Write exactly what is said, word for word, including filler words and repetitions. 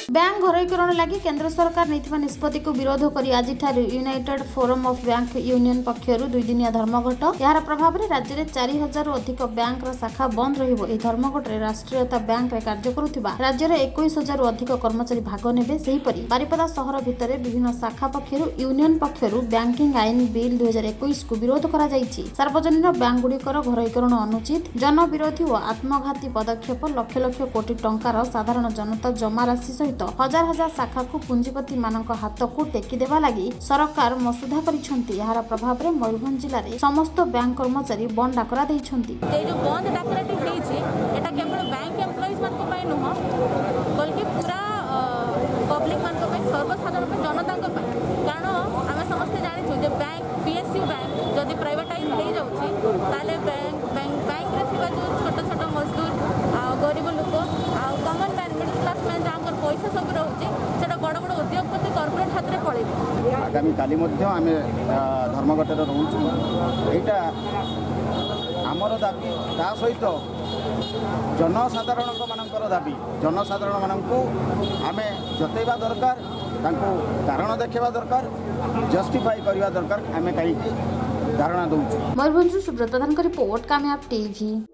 Bank घरोईकरण लगी केंद्र सरकार नहीं निष्पत्ति को विरोध कर आज united forum of bank union पक्षर दुईदिनिया धर्मघट यार प्रभाव में राज्य में चार हजार अधिक बैंक शाखा बंद रहिबो। एही धर्मघट में राष्ट्रीयता बैंक रे कार्य करुथिबा राज्य में इक्कीस हजार अधिक कर्मचारी भाग नेबे। सेहीपरि बारिपदा सहर भितर विभिन्न शाखा पक्षर यूनियन पक्षर बैंकिंग आईन बिल दुई हजार इक्कीस को विरोध करा जायछि। सार्वजनिक बैंक गुड़िकर घरोईकरण अनुचित जन विरोधी और आत्मघाती पदक्षेप लक्ष लक्ष कोटी टंकार साधारण जनता जमा राशि सहित हजार हजार शाखा को पुंजीपति मानक हाथ को टेकी देवा लगी सरकार मसुधा करिसेंती। यार प्रभाव में मयूरभंज जिले में समस्त बैंक कर्मचारी बंद डाकरा दैछंती। जे जो बंद डाकराटी हेछि एटा केवल बैंक एम्प्लॉइज मानक पय नुह बल्कि पूरा पब्लिक मानक पय सर्वसाधारण जनता को पय। कारण आमे समस्त जानि जे बैंक पीएसयू बैंक जदि प्राइवेटाइज हो जाउछि ताले बैंक बैंक बैंक रे थिबा जो छोट छोट मजदूर आ गरीब लोक आ common man middle class man जाकर पैसा सब रहउछि सेटा बड़ बड़ उद्योगपति कॉर्पोरेट हाथ रे पड़े। आगामी काली मध्य आमे धर्मघट रे रहउछु। एटा आमर दाबी ता सहित जनसाधारण मानकर दाबी जनसाधारण मानकू आमे जतैबा दरकार तांको कारण देखा दरकार जस्टिफाई करवा दरकार आमे कहीं धारणा दउछु। मयूरभंज सुब्रत प्रधान का रिपोर्ट कामयाब टीवी।